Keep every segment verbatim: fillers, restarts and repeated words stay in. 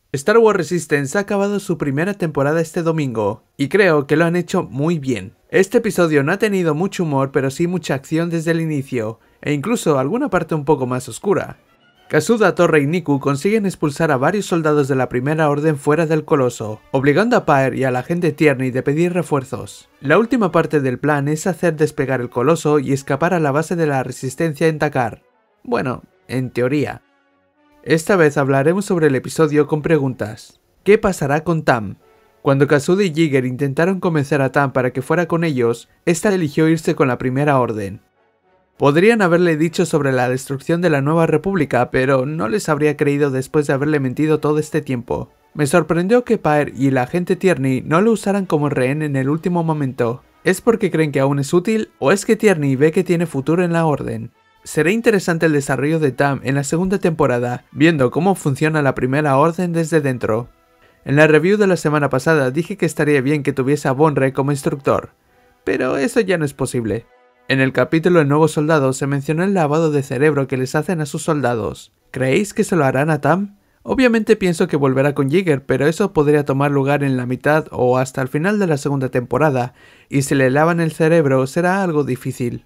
Star Wars Resistance ha acabado su primera temporada este domingo, y creo que lo han hecho muy bien. Este episodio no ha tenido mucho humor, pero sí mucha acción desde el inicio, e incluso alguna parte un poco más oscura. Kazuda, Torra y Niku consiguen expulsar a varios soldados de la Primera Orden fuera del Coloso, obligando a Pyre y a la agente Tierney de pedir refuerzos. La última parte del plan es hacer despegar el Coloso y escapar a la base de la Resistencia en Takar. Bueno, en teoría. Esta vez hablaremos sobre el episodio con preguntas. ¿Qué pasará con Tam? Cuando Kazuda y Yeager intentaron convencer a Tam para que fuera con ellos, esta eligió irse con la Primera Orden. Podrían haberle dicho sobre la destrucción de la Nueva República, pero no les habría creído después de haberle mentido todo este tiempo. Me sorprendió que Pyre y la agente Tierney no lo usaran como rehén en el último momento. ¿Es porque creen que aún es útil, o es que Tierney ve que tiene futuro en la Orden? Será interesante el desarrollo de Tam en la segunda temporada, viendo cómo funciona la Primera Orden desde dentro. En la review de la semana pasada dije que estaría bien que tuviese a Bonre como instructor, pero eso ya no es posible. En el capítulo de Nuevos Soldados se mencionó el lavado de cerebro que les hacen a sus soldados. ¿Creéis que se lo harán a Tam? Obviamente pienso que volverá con Yeager, pero eso podría tomar lugar en la mitad o hasta el final de la segunda temporada, y si le lavan el cerebro será algo difícil.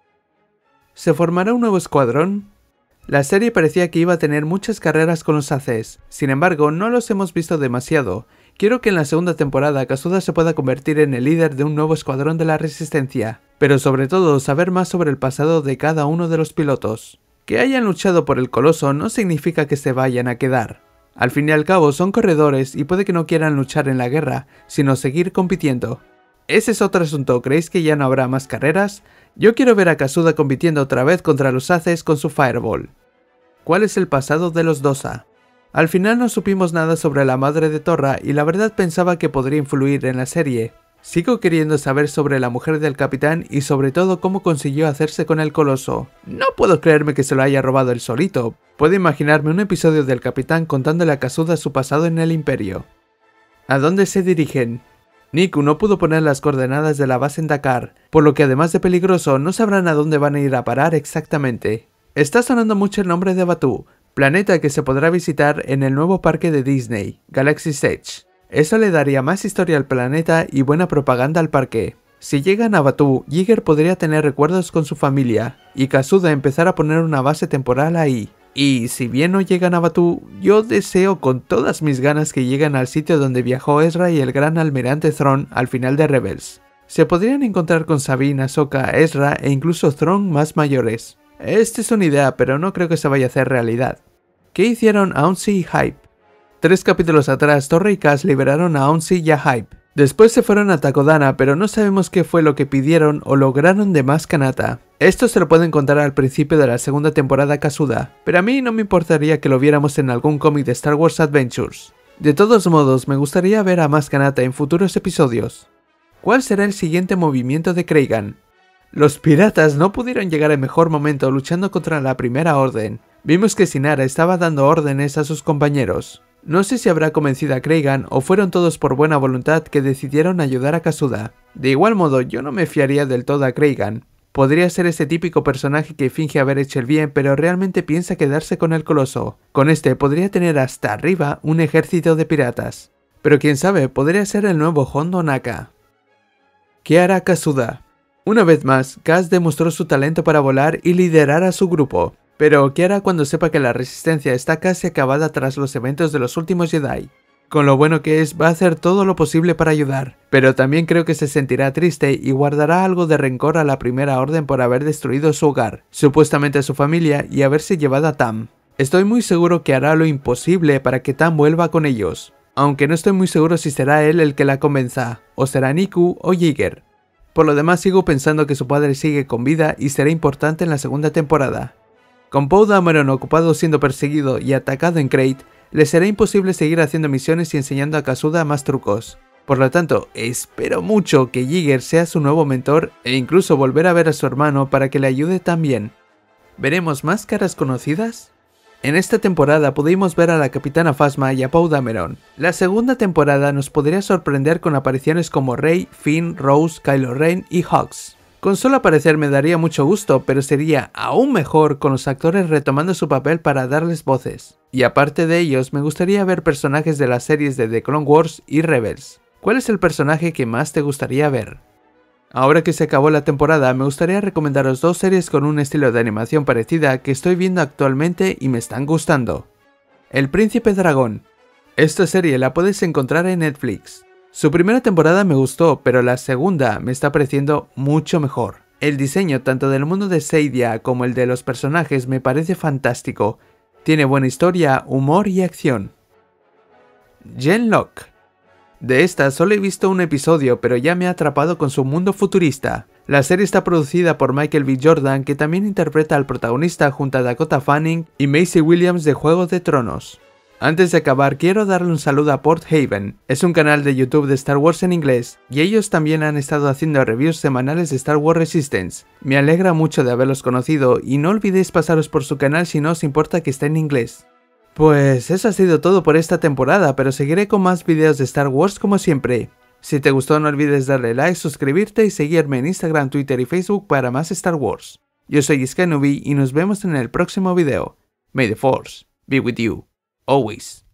¿Se formará un nuevo escuadrón? La serie parecía que iba a tener muchas carreras con los Aces, sin embargo no los hemos visto demasiado. Quiero que en la segunda temporada Kazuda se pueda convertir en el líder de un nuevo escuadrón de la Resistencia, pero sobre todo saber más sobre el pasado de cada uno de los pilotos. Que hayan luchado por el Coloso no significa que se vayan a quedar. Al fin y al cabo son corredores y puede que no quieran luchar en la guerra, sino seguir compitiendo. Ese es otro asunto, ¿creéis que ya no habrá más carreras? Yo quiero ver a Kazuda compitiendo otra vez contra los Aces con su Fireball. ¿Cuál es el pasado de los Dosa? Al final no supimos nada sobre la madre de Torra y la verdad pensaba que podría influir en la serie. Sigo queriendo saber sobre la mujer del capitán y sobre todo cómo consiguió hacerse con el Coloso. No puedo creerme que se lo haya robado él solito. Puedo imaginarme un episodio del capitán contándole a Kazuda su pasado en el Imperio. ¿A dónde se dirigen? Niku no pudo poner las coordenadas de la base en Dakar, por lo que además de peligroso no sabrán a dónde van a ir a parar exactamente. Está sonando mucho el nombre de Batuu, planeta que se podrá visitar en el nuevo parque de Disney, Galaxy's Edge. Eso le daría más historia al planeta y buena propaganda al parque. Si llegan a Batuu, Yeager podría tener recuerdos con su familia, y Kazuda empezar a poner una base temporal ahí. Y si bien no llegan a Batuu, yo deseo con todas mis ganas que lleguen al sitio donde viajó Ezra y el gran almirante Thrawn al final de Rebels. Se podrían encontrar con Sabine, Ahsoka, Ezra e incluso Thrawn más mayores. Esta es una idea, pero no creo que se vaya a hacer realidad. ¿Qué hicieron Aunsi y Hype? Tres capítulos atrás, Torra y Kaz liberaron a Aunsi y a Hype. Después se fueron a Takodana, pero no sabemos qué fue lo que pidieron o lograron de más Kanata. Esto se lo pueden contar al principio de la segunda temporada Kazuda, pero a mí no me importaría que lo viéramos en algún cómic de Star Wars Adventures. De todos modos, me gustaría ver a más Kanata en futuros episodios. ¿Cuál será el siguiente movimiento de Kragan? Los piratas no pudieron llegar en mejor momento luchando contra la Primera Orden. Vimos que Synara estaba dando órdenes a sus compañeros. No sé si habrá convencido a Kragan o fueron todos por buena voluntad que decidieron ayudar a Kazuda. De igual modo, yo no me fiaría del todo a Kragan. Podría ser ese típico personaje que finge haber hecho el bien pero realmente piensa quedarse con el Coloso. Con este podría tener hasta arriba un ejército de piratas. Pero quién sabe, podría ser el nuevo Hondo Naka. ¿Qué hará Kazuda? Una vez más, Kaz demostró su talento para volar y liderar a su grupo. Pero, ¿qué hará cuando sepa que la resistencia está casi acabada tras los eventos de los últimos Jedi? Con lo bueno que es, va a hacer todo lo posible para ayudar. Pero también creo que se sentirá triste y guardará algo de rencor a la Primera Orden por haber destruido su hogar, supuestamente a su familia y haberse llevado a Tam. Estoy muy seguro que hará lo imposible para que Tam vuelva con ellos. Aunque no estoy muy seguro si será él el que la convenza, o será Niku o Yeager. Por lo demás sigo pensando que su padre sigue con vida y será importante en la segunda temporada. Con Poe Dameron ocupado siendo perseguido y atacado en Crait, le será imposible seguir haciendo misiones y enseñando a Kazuda más trucos. Por lo tanto, espero mucho que Yeager sea su nuevo mentor e incluso volver a ver a su hermano para que le ayude también. ¿Veremos más caras conocidas? En esta temporada pudimos ver a la Capitana Phasma y a Poe Dameron. La segunda temporada nos podría sorprender con apariciones como Rey, Finn, Rose, Kylo Ren y Hux. Con solo aparecer me daría mucho gusto, pero sería aún mejor con los actores retomando su papel para darles voces. Y aparte de ellos, me gustaría ver personajes de las series de The Clone Wars y Rebels. ¿Cuál es el personaje que más te gustaría ver? Ahora que se acabó la temporada, me gustaría recomendaros dos series con un estilo de animación parecida que estoy viendo actualmente y me están gustando. El Príncipe Dragón. Esta serie la puedes encontrar en Netflix. Su primera temporada me gustó, pero la segunda me está pareciendo mucho mejor. El diseño tanto del mundo de Seidia como el de los personajes me parece fantástico. Tiene buena historia, humor y acción. Genlock. De esta solo he visto un episodio, pero ya me ha atrapado con su mundo futurista. La serie está producida por Michael B. Jordan, que también interpreta al protagonista junto a Dakota Fanning y Maisie Williams de Juego de Tronos. Antes de acabar, quiero darle un saludo a Port Haven. Es un canal de YouTube de Star Wars en inglés, y ellos también han estado haciendo reviews semanales de Star Wars Resistance. Me alegra mucho de haberlos conocido, y no olvidéis pasaros por su canal si no os importa que esté en inglés. Pues eso ha sido todo por esta temporada, pero seguiré con más videos de Star Wars como siempre. Si te gustó no olvides darle like, suscribirte y seguirme en Instagram, Twitter y Facebook para más Star Wars. Yo soy Skynubi y nos vemos en el próximo video. May the Force be with you. Always.